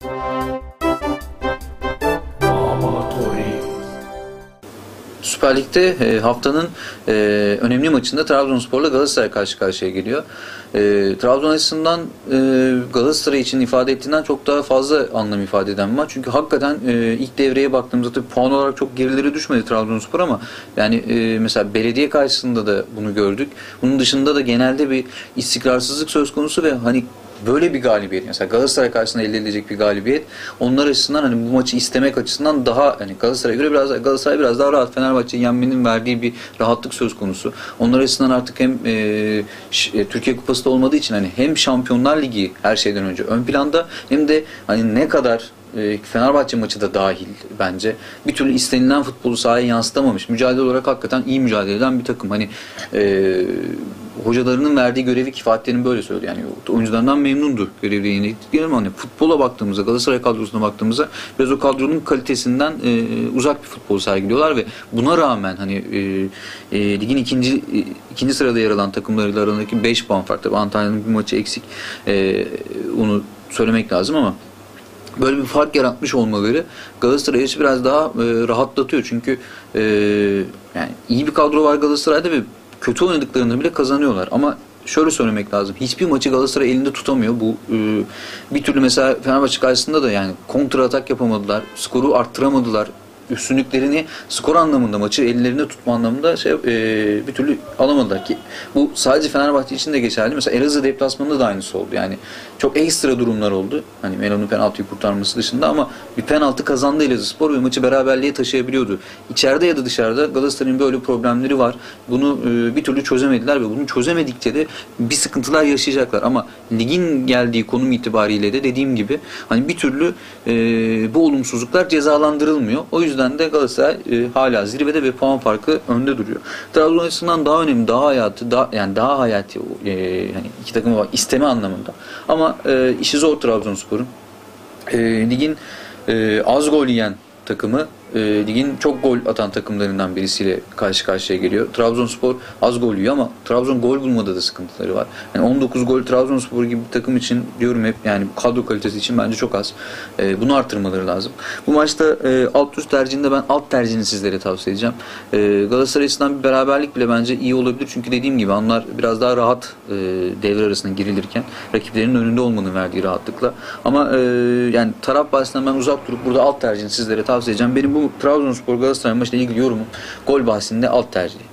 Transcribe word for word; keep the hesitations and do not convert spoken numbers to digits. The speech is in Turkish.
Süper Lig'de e, haftanın e, önemli maçında Trabzonspor'la Galatasaray karşı karşıya geliyor. E, Trabzon açısından e, Galatasaray için ifade ettiğinden çok daha fazla anlam ifade eden bir maç. Çünkü hakikaten e, ilk devreye baktığımızda tabii puan olarak çok gerilere düşmedi Trabzonspor ama yani e, mesela Belediye karşısında da bunu gördük. Bunun dışında da genelde bir istikrarsızlık söz konusu ve hani böyle bir galibiyet, mesela Galatasaray karşısında elde edilecek bir galibiyet onlar açısından hani bu maçı istemek açısından daha hani Galatasaray'a göre biraz Galatasaray biraz daha rahat, Fenerbahçe'yi yenmenin verdiği bir rahatlık söz konusu. Onlar açısından artık hem e, ş, Türkiye Kupası da olmadığı için hani hem Şampiyonlar Ligi her şeyden önce ön planda hem de hani ne kadar Fenerbahçe maçı da dahil bence. Bir türlü istenilen futbolu sahaya yansıtamamış. Mücadele olarak hakikaten iyi mücadele eden bir takım. Hani e, hocalarının verdiği görevi ki Fatih Terim böyle söylüyor. Yani oyuncularından memnundu görevli yenildikleri ama hani futbola baktığımızda, Galatasaray kadrosuna baktığımızda biraz o kadronun kalitesinden e, uzak bir futbol sergiliyorlar ve buna rağmen hani e, e, ligin ikinci e, ikinci sırada yer alan takımlarıyla arasındaki beş puan fark. Tabii Antalya'nın bir maçı eksik. E, onu söylemek lazım ama böyle bir fark yaratmış olmaları Galatasaray'ı biraz daha e, rahatlatıyor. Çünkü e, yani iyi bir kadro var Galatasaray'da ve kötü oynadıklarında bile kazanıyorlar. Ama şöyle söylemek lazım. Hiçbir maçı Galatasaray elinde tutamıyor. Bu e, bir türlü mesela Fenerbahçe karşısında da yani kontra atak yapamadılar. Skoru arttıramadılar. Üstünlüklerini skor anlamında, maçı ellerinde tutma anlamında şey, e, bir türlü alamadılar ki bu sadece Fenerbahçe için de geçerli. Mesela Elazığ deplasmanında da aynısı oldu. Yani çok ekstra durumlar oldu. Hani Melo'nun penaltıyı kurtarması dışında ama bir penaltı kazandı Elazığspor ve maçı beraberliğe taşıyabiliyordu. İçeride ya da dışarıda Galatasaray'ın böyle problemleri var. Bunu e, bir türlü çözemediler ve bunu çözemedikçe de bir sıkıntılar yaşayacaklar. Ama ligin geldiği konum itibariyle de dediğim gibi hani bir türlü e, bu olumsuzluklar cezalandırılmıyor. O yüzden yüzden de Galatasaray e, hala zirvede ve puan farkı önde duruyor. Trabzon açısından daha önemli, daha hayatı, daha, yani daha hayati e, yani iki takımı var isteme anlamında. Ama e, işi zor Trabzonspor'un. E, ligin e, az gol yiyen takımı e, ligin çok gol atan takımlarından birisiyle karşı karşıya geliyor. Trabzonspor az gol yiyor ama Trabzon gol bulmada da sıkıntıları var. Yani on dokuz gol Trabzonspor gibi bir takım için diyorum hep yani kadro kalitesi için bence çok az. E, bunu arttırmaları lazım. Bu maçta e, alt üst tercihinde ben alt tercihini sizlere tavsiye edeceğim. E, Galatasaray açısından bir beraberlik bile bence iyi olabilir. Çünkü dediğim gibi onlar biraz daha rahat e, devre arasına girilirken rakiplerinin önünde olmanın verdiği rahatlıkla. Ama e, yani taraf bahsinden ben uzak durup burada alt tercihini sizlere tavsiye edeceğim. Benim bu Trabzonspor Galatasaray maçıyla ilgili yorumum gol bahsinde alt tercih.